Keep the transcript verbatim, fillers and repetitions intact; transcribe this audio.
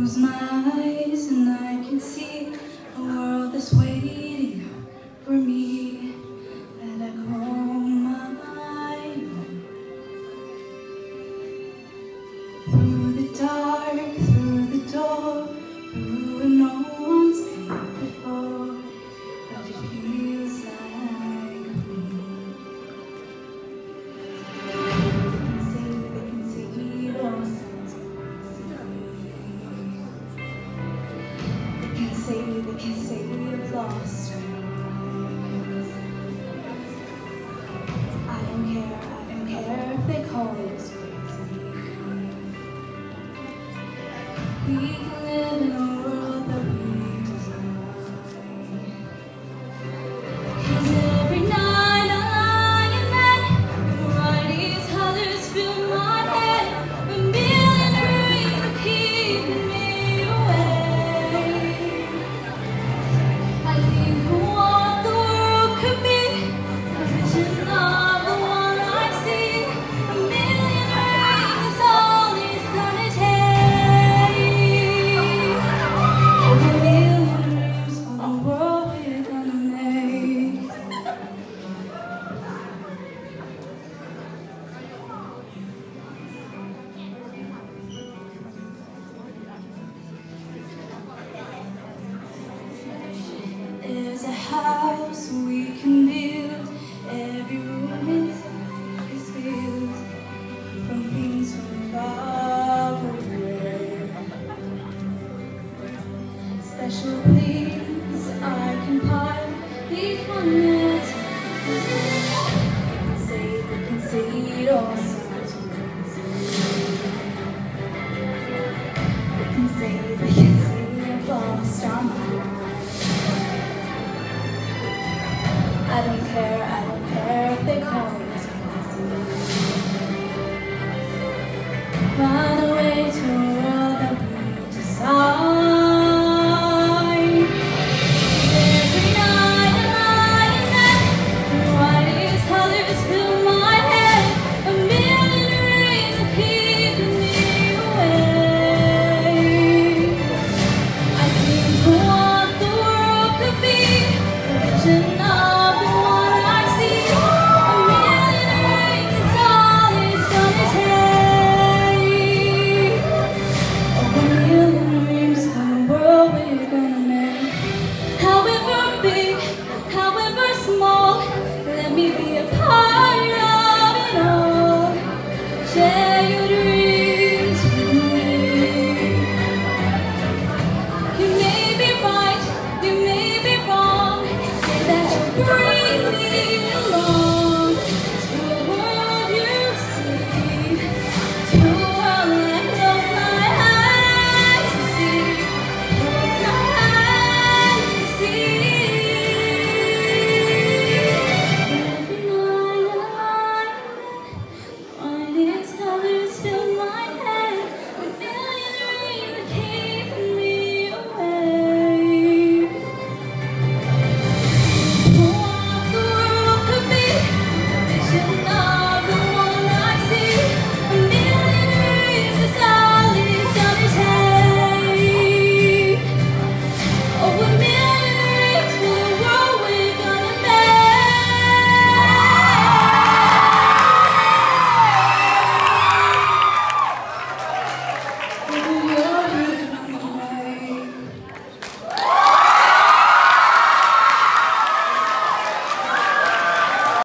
close my eyes and I can see a world that's waiting for me, and I call my own. Through the dark, through the door, through where no one's been before, but it feels like home. They can say, they can say it all sounds crazy. They can say, they can say we've lost our minds. I don't care, I don't care if they call us crazy. We can live in a world that we design. 'Cause every night I lie in bed, variety's colors fill my head, a million dreams are keeping me awake. I think of what the world could be, a vision of the one I see. A million dreams is all it's gonna take. A million dreams for the world we're gonna make. There's a house we can build, every room inside is filled from things from far away. Special things I compile, each one that's they can say, they can say it all sounds crazy. They can say, they can say we've lost our minds. I don't care, I don't care if they call us crazy. But